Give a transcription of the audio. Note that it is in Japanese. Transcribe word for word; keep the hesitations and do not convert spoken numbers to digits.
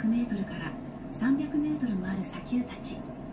ひゃくメートルからさんびゃくメートルもある砂丘たち。